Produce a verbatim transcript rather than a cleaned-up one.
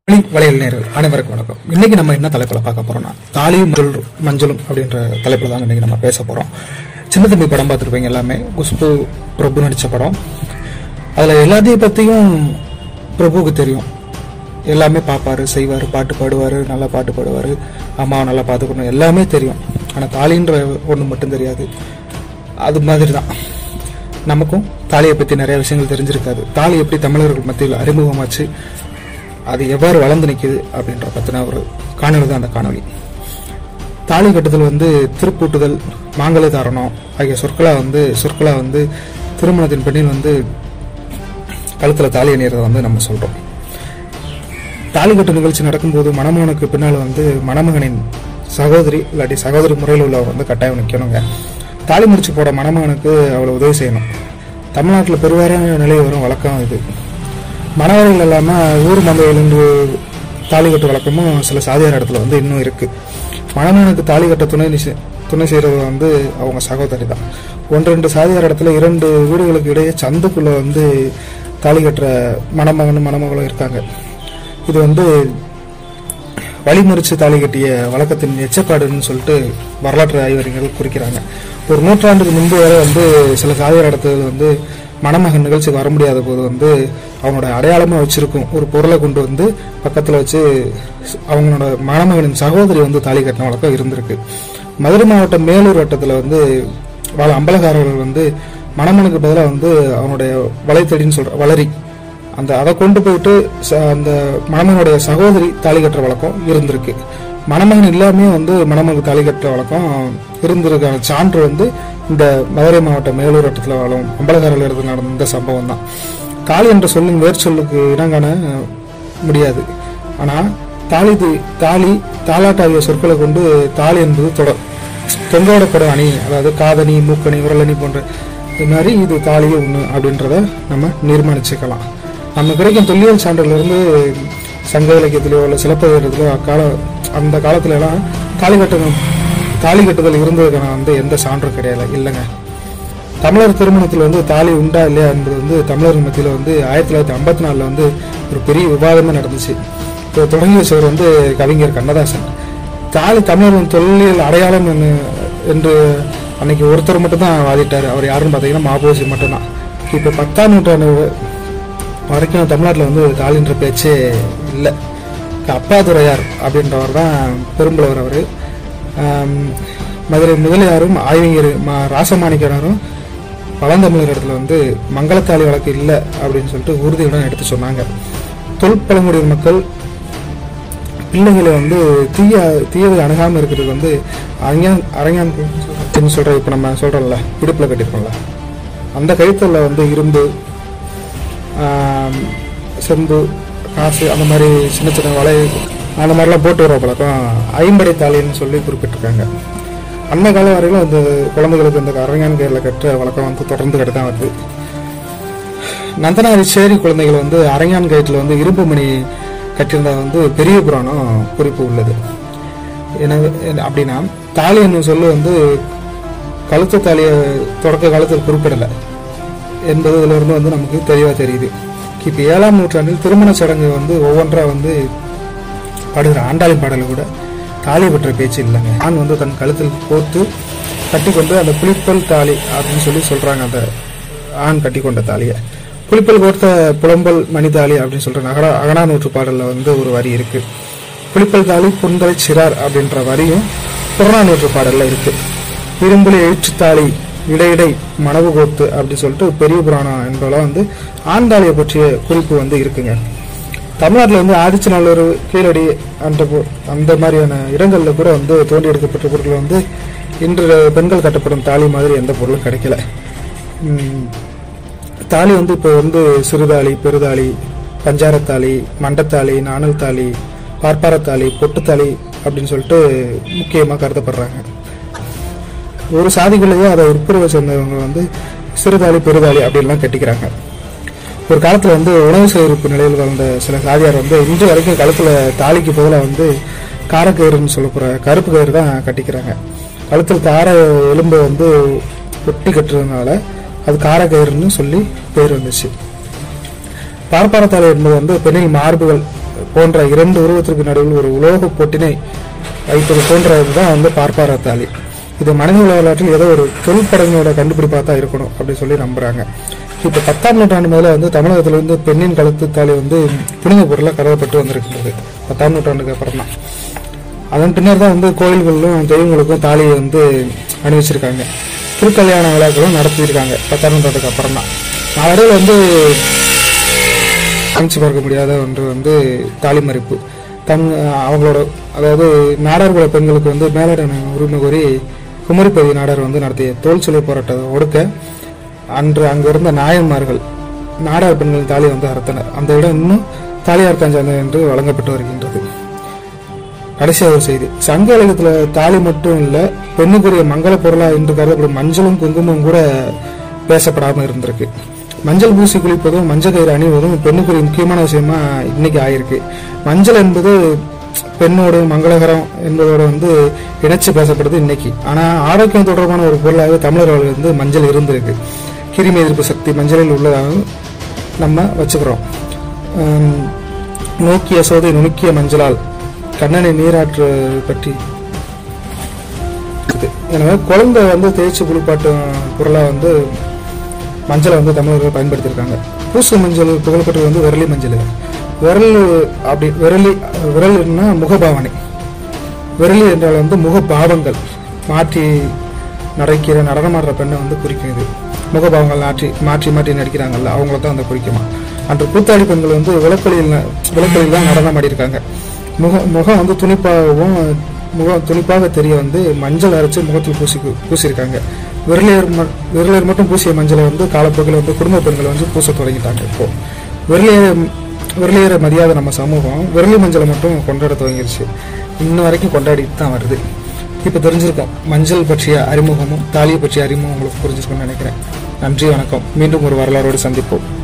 வளையல் நேர்கள் அனைவருக்கும் வணக்கம். இன்னைக்கு நம்ம என்ன தலைப்புல பார்க்க போறோம்னா தாலியும் மஞ்சளும் அப்படின்ற தலைப்புல தான் இன்னைக்கு நம்ம பேச போறோம். சின்ன தம்பி படம் பார்த்துருப்பீங்க எல்லாமே. குஷ்பு பிரபு நடிச்ச படம். அதுல எல்லாத்தையும் பத்தியும் பிரபுவுக்கு தெரியும். எல்லாமே பார்ப்பாரு, செய்வாரு, பாட்டு பாடுவாரு, நல்லா பாட்டு பாடுவாரு, அம்மாவை நல்லா பார்த்துக்கணும், எல்லாமே தெரியும். ஆனா தாலின்ற ஒண்ணு மட்டும் தெரியாது. அது மாதிரி தான் நமக்கும் தாலியை பத்தி நிறைய விஷயங்கள் தெரிஞ்சிருக்காது. தாலி எப்படி தமிழர்கள் மத்தியில் அறிமுகமாச்சு, அது எவ்வாறு வளர்ந்து நிற்குது அப்படின்ற பத்தின ஒரு காணொலி தான் அந்த காணொலி. தாலி கட்டுதல் வந்து திருப்பூட்டுதல், மாங்கல்ய தாரணம் ஆகிய சொற்களா வந்து சொற்களா வந்து திருமணத்தின் பெண்ணில் வந்து கழுத்துல தாலி அணியறதை வந்து நம்ம சொல்றோம். தாலி கட்டு நிகழ்ச்சி நடக்கும்போது மணமகனுக்கு பின்னால் வந்து மணமகனின் சகோதரி இல்லாட்டி சகோதரி முறையில் உள்ளவர் வந்து கட்டாயம் நிற்கணுங்க. தாலி முடிச்சு போட மணமகனுக்கு அவ்வளவு உதவி செய்யணும். தமிழ்நாட்டில் பெருவாரியான நிலை வரும் வழக்கம் இது. மணவர்கள் இல்லாமல் ஊர் மந்தையிலிருந்து தாலி கட்டு வழக்கமும் சில சாதியார் இடத்துல வந்து இன்னும் இருக்கு. மணமகனுக்கு தாலி கட்ட துணை துணை செய்யறது வந்து அவங்க சகோதரி தான். ஒன்று ரெண்டு சாதியார் இடத்துல இரண்டு வீடுகளுக்கு இடையே சந்துக்குள்ள வந்து தாலி கட்டுற மணமகனும் மணமகளும் இருக்காங்க. இது வந்து வழிமறிச்சு தாலி கட்டிய வழக்கத்தின் எச்சப்பாடுன்னு சொல்லிட்டு வரலாற்று ஆய்வறிஞர்கள் குறிக்கிறாங்க. ஒரு நூற்றாண்டுக்கு முன்பு வரை வந்து சில சாதியார் இடத்துல வந்து மணமகன் நிகழ்ச்சிக்கு வர முடியாத போது வந்து அவனோட அடையாளமா வச்சிருக்கும் ஒரு பொருளை கொண்டு வந்து பக்கத்துல வச்சு அவங்களோட மணமகனின் சகோதரி வந்து தாலி கட்டின வழக்கம் இருந்திருக்கு. மதுரை மாவட்டம் மேலூர் வட்டத்துல வந்து வாழ அம்பலகாரர்கள் வந்து மணமகனுக்கு பதிலாக வந்து அவனுடைய வளைத்தடின்னு சொல்ற வளரி அந்த அதை கொண்டு போயிட்டு அந்த மணமகனுடைய சகோதரி தாலி கட்டுற வழக்கம் இருந்திருக்கு. மணமகன் இல்லாமே வந்து மணமகனுக்கு தாலி கட்டுற வழக்கம் இருந்திருக்கான சான்று வந்து இந்த மதுரை மாவட்டம் மேலூர் வட்டத்தில் வாழும் அம்பலகாரர்கள் இடத்துல நடந்த இந்த சம்பவம் தான். தாலி என்ற சொல்லின் வேர்ச்சொல்லுக்கு இனங்காண முடியாது. ஆனா தாலி தாலி தாலாட்டு ஆகிய சொற்களை கொண்டு தாலி என்பது தொடர் தொங்கோடப்படும் அணி, அதாவது காதணி, மூக்கணி, உரலணி போன்ற இது மாதிரி இது தாலியே ஒண்ணு அப்படின்றத நம்ம நிர்மாணிச்சுக்கலாம். நம்ம கிடைக்கும் தொல்லியல் சான்றுல இருந்து சங்க இலக்கியத்திலயோ இல்ல சிலப்பதிகாரத்திலோ அக்கால அந்த காலத்துல எல்லாம் தாலி கட்டணும் தாலி கட்டுதல் இருந்ததுக்கான வந்து எந்த சான்றும் கிடையாது இல்லைங்க. தமிழர் திருமணத்தில் வந்து தாலி உண்டா இல்லையா என்பது வந்து தமிழர் மத்தியில் வந்து ஆயிரத்தி தொள்ளாயிரத்தி ஐம்பத்தி நாலுல வந்து ஒரு பெரிய விவாதமே நடந்துச்சு. இப்போ தொடங்கி வச்சவர் வந்து கவிஞர் கண்ணதாசன். தாலி தமிழரின் தொல்லியல் அடையாளம் என்று அன்னைக்கு ஒருத்தர் மட்டும் தான் வாதிட்டாரு. அவர் யாருன்னு பார்த்தீங்கன்னா மாபோசி மட்டும்தான். இப்போ பத்தாம் நூற்றாண்டு வரைக்கும் தமிழ்நாட்டில் வந்து தாலின்ற பேச்சே இல்லை. அப்பாதுரையார் அப்படின்றவர் தான் பெரும்புலவர். அவர் மதுரை முதலியாரும் ஆய்விங்கர் ராசமாணிக்கனரும் பழந்தமிழர் இடத்துல வந்து மங்களத்தாலி வழக்கு இல்லை அப்படின்னு சொல்லிட்டு உறுதியுடன் எடுத்து சொன்னாங்க. தொல்பழங்குடியின மக்கள் பிள்ளைகளை வந்து தீய தீயதை அணுகாமல் இருக்கிறதுக்கு வந்து அரங்கான் அரங்கான் அப்படின்னு சொல்ற இப்போ நம்ம சொல்றோம்ல இடுப்புல கட்டிருக்கோம்ல அந்த கழுத்துல வந்து இரும்பு, செம்பு, காசு அந்த மாதிரி சின்ன சின்ன வலை அந்த மாதிரிலாம் போட்டு வர பழக்கம் ஐம்படை தாலின்னு சொல்லி குறிப்பிட்டிருக்காங்க. அந்த காலம் வரையிலும் அந்த குழந்தைகளுக்கு இந்த அரங்கான் கயிறுல கட்டுற வழக்கம் வந்து தொடர்ந்து கிட்ட தான் வருது. நந்தனாரி சேரி குழந்தைகள் வந்து அரங்கான் கயிற்றுல வந்து இரும்பு மணி கட்டியிருந்தா வந்து பெரிய புராணம் குறிப்பு உள்ளது. எனவே அப்படின்னா தாலி என்னும் சொல்லு வந்து கழுத்து தாலியை தொடக்க காலத்தில் குறிப்பிடலை என்பது இதுல இருந்து வந்து நமக்கு தெளிவா தெரியுது. இப்ப ஏழாம் நூற்றாண்டில் திருமண சடங்கு வந்து ஒவ்வொன்றா வந்து பாடுகிற ஆண்டாளி பாடல கூட தாலி பற்ற பேச்சு இல்லைங்க. ஆண் வந்து தன் கழுத்தில் கோர்த்து கட்டி கொண்டு அந்த புளிப்பல் தாலி அப்படின்னு சொல்லி சொல்றாங்க. அந்த ஆண் கட்டி கொண்ட தாலிய புளிப்பல் கோர்த்த புலம்பல் மணி தாலி அப்படின்னு சொல்ற நகரா அகனாநூற்று பாடல்ல வந்து ஒரு வரி இருக்கு. புளிப்பல் தாலி புன்கலை சிறார் அப்படின்ற வரியும் புறநானூற்று பாடல்ல இருக்கு. இரும்புலி எழுச்சி தாலி இடையிடை மணவு கோத்து அப்படின்னு சொல்லிட்டு பெரிய புராணம் என்பதெல்லாம் வந்து ஆண் தாலியை பற்றிய குறிப்பு வந்து இருக்குங்க. தமிழ்நாட்டில் வந்து ஆதிச்சநல்லூர், கீழடி அந்த அந்த மாதிரியான இடங்கள்ல கூட வந்து தோண்டி எடுக்கப்பட்ட பொருட்கள் வந்து இன்று பெண்கள் கட்டப்படும் தாலி மாதிரி எந்த பொருளும் கிடைக்கல. தாலி வந்து இப்போ வந்து சிறுதாலி, பெருதாலி, பஞ்சாரத்தாலி, மண்டத்தாலி, நாணல் தாலி, பார்ப்பாரத்தாலி, பொட்டுத்தாலி அப்படின்னு சொல்லிட்டு முக்கியமாக கருதப்படுறாங்க. ஒரு சாதிகளையோ அதை உட்புறவை சேர்ந்தவங்க வந்து சிறுதாலி, பெருதாலி அப்படின்லாம் கட்டிக்கிறாங்க. ஒரு காலத்துல வந்து உணவு சேகரிப்பு நிலையில் வந்த சில சாதியார் வந்து இன்று வரைக்கும் கழுத்துல தாலிக்கு பதிலாக வந்து காரக்கயிறுன்னு சொல்லப்படுற கருப்பு கயிறு தான் கட்டிக்கிறாங்க. கழுத்தில் கார எலும்பை வந்து ஒட்டி கட்டுறதுனால அது காரக்கயிறுன்னு சொல்லி பேர் வந்துச்சு. பார்ப்பாரத்தாலி என்பது வந்து பெண்ணின் மார்புகள் போன்ற இரண்டு உருவத்திற்கு நடுவில் ஒரு உலோக பொட்டினை வைப்பது போன்றதுதான் வந்து பார்ப்பாரா தாலி. இது மனித வரலாற்றில் ஏதோ ஒரு தொழிற்படங்களோட கண்டுபிடிப்பா தான் இருக்கணும் அப்படின்னு சொல்லி நம்புறாங்க. இப்ப பத்தாம் நூற்றாண்டு மேல வந்து தமிழகத்துல வந்து பெண்ணின் கழுத்து தாலி வந்து புனித பொருளா கருதப்பட்டு வந்திருக்கின்றது. பத்தாம் நூற்றாண்டுக்கு அப்புறம் தான். அதன் பின்னர் தான் வந்து கோயில்களிலும் தெய்வங்களுக்கும் தாலியை வந்து அணிவிச்சிருக்காங்க. திருக்கல்யாண விழாக்களும் நடத்தியிருக்காங்க பத்தாம் நூற்றாண்டுக்கு அப்புறம் தான். நாளடைவில் வந்து அமைச்சு பார்க்க முடியாத ஒன்று வந்து தாலி மறிப்பு. தன் அவங்களோட அதாவது நாடார் குல பெண்களுக்கு வந்து மேலாட உரிமை கோரி குமரிப்பதி நாடார் வந்து நடத்திய தோல் சிலை போராட்டத்தை ஒடுக்க அன்று அங்க இருந்த நாயன்மார்கள் நாடார் பெண்களின் தாலி வந்து அறுத்தனர். அந்த இடம் இன்னும் தாலியார் சார்ந்தது என்று வழங்கப்பட்டு வருகின்றது. கடைசியாக ஒரு செய்தி, சங்க இலக்கியத்துல தாலி மட்டும் இல்ல, பெண்ணுக்குரிய மங்கள பொருளா என்று கருதப்படும் மஞ்சளும் குங்குமம் கூட பேசப்படாம இருந்திருக்கு. மஞ்சள் பூசி குளிப்பதும் மஞ்சள் கயிறு அணிவதும் பெண்ணுக்குரிய முக்கியமான விஷயமா இன்னைக்கு ஆயிருக்கு. மஞ்சள் என்பது பெண்ணோட மங்களகரம் என்பதோட வந்து இணைச்சு பேசப்படுது இன்னைக்கு. ஆனா ஆரோக்கியம் தொடர்பான ஒரு பொருளாக தமிழர்கள் வந்து மஞ்சள் இருந்திருக்கு. கிருமி எதிர்ப்பு சக்தி மஞ்சளில் உள்ளதாக நம்ம வச்சுக்கிறோம். நோக்கிய சோதை நுணுக்கிய மஞ்சளால் கண்ணனை நீராற்று பற்றி. எனவே குழந்தை வந்து தேய்ச்சி குளிப்பாட்டு பொருளா வந்து மஞ்சளை வந்து தமிழர்கள் பயன்படுத்தியிருக்காங்க. பூசு மஞ்சள் புகழ்பெற்றது வந்து விரலி மஞ்சள். விரல் அப்படி விரலி விரல்னா முகபாவனை, விரலி என்றால் வந்து முகபாவங்கள் மாற்றி நடைக்கிற நடனமாடுற பெண்ணை வந்து குறிக்கிறது. முகபாவங்கள் மாற்றி மாற்றி மாற்றி நடிக்கிறாங்கல்ல, அவங்கள தான் வந்து குறிக்குமா. அன்று கூத்தாடி பெண்கள் வந்து விளக்கொலியில் விளக்கொலியில் தான் நடனம் ஆடியிருக்காங்க. முக முகம் வந்து துணிப்பாகவும் முகம் துணிப்பாக தெரிய வந்து மஞ்சள் அரைச்சு முகத்தில் பூசி பூசியிருக்காங்க. விரலியர் விரலியர் மட்டும் பூசிய மஞ்சளை வந்து காலப்போக்கில் வந்து குடும்ப பெண்களை வந்து பூச தொடங்கிட்டாங்க. இப்போ விரலியர விரலியரை மதியாத நம்ம சமூகம் விரலி மஞ்சளை மட்டும் கொண்டாட துவங்கிருச்சு. இன்ன வரைக்கும் கொண்டாடிட்டு தான் வருது. இப்போ தெரிஞ்சிருக்கோம் மஞ்சள் பற்றிய அறிமுகமும் தாலியை பற்றிய அறிமுகம் உங்களுக்கு புரிஞ்சிருக்கும்னு நினைக்கிறேன். நன்றி, வணக்கம். மீண்டும் ஒரு வரலாறோடு சந்திப்போம்.